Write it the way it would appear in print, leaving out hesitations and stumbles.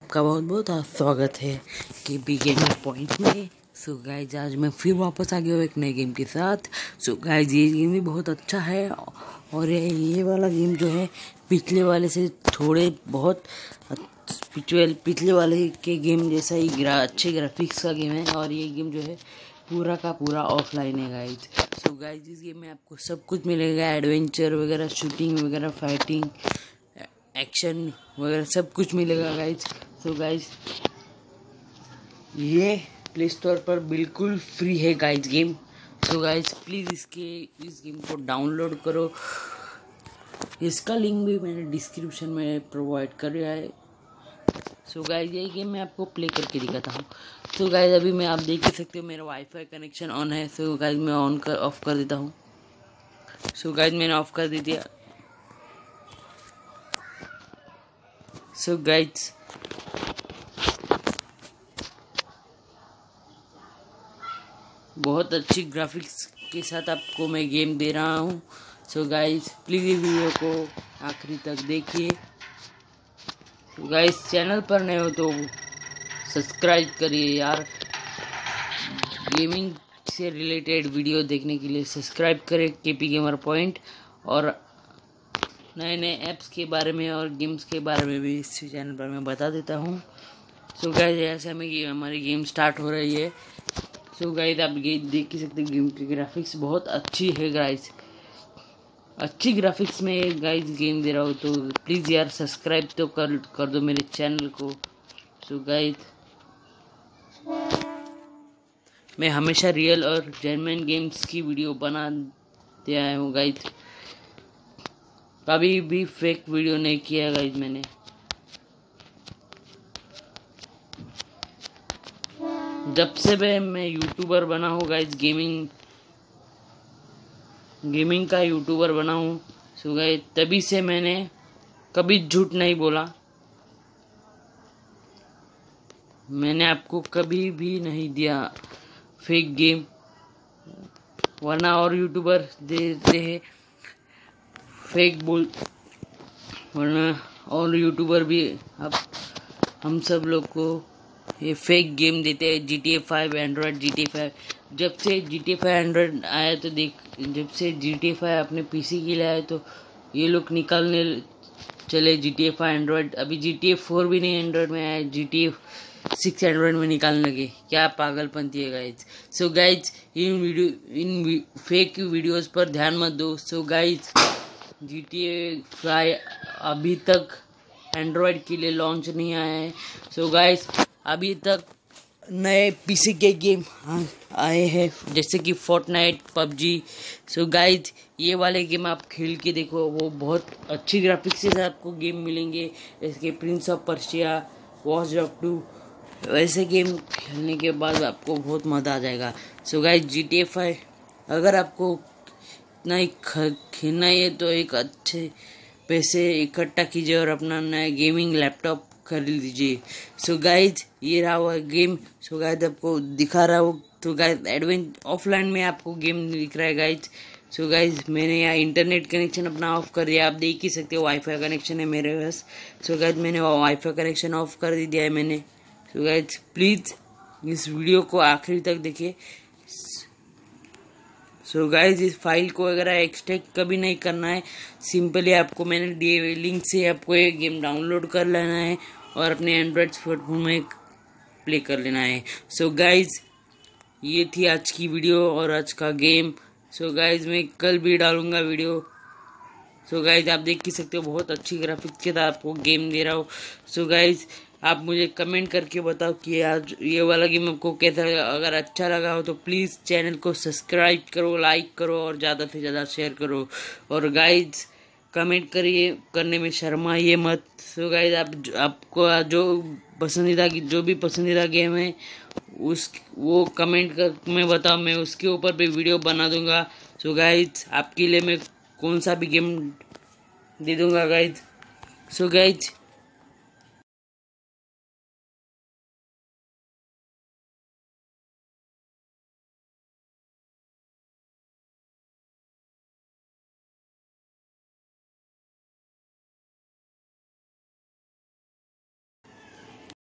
आपका बहुत बहुत स्वागत है केपी गेमिंग पॉइंट में। सो गाइज आज मैं फिर वापस आ गया हूँ एक नए गेम के साथ। सो गाइज ये गेम भी बहुत अच्छा है और ये वाला गेम जो है पिछले वाले से थोड़े बहुत पिछले वाले के गेम जैसा ही अच्छे ग्राफिक्स का गेम है और ये गेम जो है पूरा का पूरा ऑफलाइन है गाइज। सो गाइज इस गेम में आपको सब कुछ मिलेगा, एडवेंचर वगैरह, शूटिंग वगैरह, फाइटिंग, एक्शन वगैरह सब कुछ मिलेगा गाइज। सो गाइज ये प्ले स्टोर पर बिल्कुल फ्री है guys game. So guys please इस गेम को डाउनलोड करो। इसका लिंक भी मैंने डिस्क्रिप्शन में प्रोवाइड कर दिया है। सो गाइज ये गेम मैं आपको प्ले करके दिखाता हूँ। सो गाइज अभी मैं आप देख ही सकते हो मेरा वाईफाई कनेक्शन ऑन है। सो गाइज मैं ऑफ कर देता हूँ। सो गाइज मैंने ऑफ कर दे दिया। सो गाइज बहुत अच्छी ग्राफिक्स के साथ आपको मैं गेम दे रहा हूँ। सो गाइज प्लीज़ इस वीडियो को आखिरी तक देखिए। गाइज चैनल पर नए हो तो सब्सक्राइब करिए यार। गेमिंग से रिलेटेड वीडियो देखने के लिए सब्सक्राइब करें केपी गेमर पॉइंट, और नए नए ऐप्स के बारे में और गेम्स के बारे में भी इस चैनल पर मैं बता देता हूँ। सो गाइज ऐसे हमारी गेम स्टार्ट हो रही है। सो गाइज आप देख ही सकते गेम की ग्राफिक्स बहुत अच्छी है गाइज। अच्छी ग्राफिक्स में गाइज गेम दे रहा हूँ तो प्लीज़ यार सब्सक्राइब तो कर दो मेरे चैनल को। सो गाइज मैं हमेशा रियल और जेन्युइन गेम्स की वीडियो बनाते आया हूँ गाइज। कभी भी फेक वीडियो नहीं किया गाइज मैंने। जब से मैं यूट्यूबर बना हूँ गाइज, गेमिंग का यूट्यूबर बना हूँ। सो गाइज तभी से मैंने कभी झूठ नहीं बोला। मैंने आपको कभी भी नहीं दिया फेक गेम, वरना और यूट्यूबर देते हैं फेक बोल, वरना और यूट्यूबर भी अब हम सब लोग को ये फेक गेम देते हैं। GTA 5 एंड्रॉयड, GTA 5 जब से GTA 5 एंड्रॉयड आया तो जब से GTA 5 अपने PC के लिए आया तो ये लोग निकालने चले GTA 5 एंड्रॉयड। अभी GTA 4 भी नहीं एंड्रॉयड में आया, GTA 6 एंड्रॉयड में निकालने लगे। क्या पागलपंती है गाइज। सो गाइज इन फेक वीडियोस पर ध्यान मत दो। सो गाइज GTA 5 अभी तक एंड्रॉयड के लिए लॉन्च नहीं आया है। सो गाइज अभी तक नए PC के गेम आए हैं जैसे कि फोर्टनाइट, PUBG। सो गाइज ये वाले गेम आप खेल के देखो, वो बहुत अच्छी ग्राफिक्स के साथ आपको गेम मिलेंगे जैसे कि prince of Persia, watch dog 2। वैसे गेम खेलने के बाद आपको बहुत मज़ा आ जाएगा। सो गाइज GTA 5 अगर आपको इतना ही खेलना है तो एक अच्छे पैसे इकट्ठा कीजिए और अपना नया गेमिंग लैपटॉप खरीद लीजिए। सो गाइज ये रहा हुआ गेम। सो गाइज आपको दिखा रहा हूँ। तो गाइज ऑफलाइन में आपको गेम दिख रहा है गाइज। सो गाइज मैंने यहाँ इंटरनेट कनेक्शन अपना ऑफ कर दिया, आप देख ही सकते हो वाईफाई कनेक्शन है मेरे पास। सो गाइज मैंने वाईफाई कनेक्शन ऑफ कर दिया है मैंने। सो गाइज प्लीज़ इस वीडियो को आखिरी तक देखिए। सो गाइज इस फाइल को वगैरह एक्सट्रैक्ट कभी नहीं करना है, सिंपली आपको मैंने दिए हुए लिंक से आपको ये गेम डाउनलोड कर लेना है और अपने एंड्रॉयड स्मार्टफोन में प्ले कर लेना है। सो गाइज ये थी आज की वीडियो और आज का गेम। सो गाइज मैं कल भी डालूंगा वीडियो। सो गाइज आप देख ही सकते हो बहुत अच्छी ग्राफिक्स के साथ आपको गेम दे रहा हूँ। सो गाइज आप मुझे कमेंट करके बताओ कि आज ये वाला गेम आपको कैसा लगा। अगर अच्छा लगा हो तो प्लीज़ चैनल को सब्सक्राइब करो, लाइक करो और ज़्यादा से ज़्यादा शेयर करो। और गाइज कमेंट करने में शर्माइए मत। सो गाइज आपको जो भी पसंदीदा गेम है वो कमेंट में बताओ, मैं उसके ऊपर भी वीडियो बना दूंगा। सो गाइज आपके लिए मैं कौन सा भी गेम दे दूंगा गाइज। So guys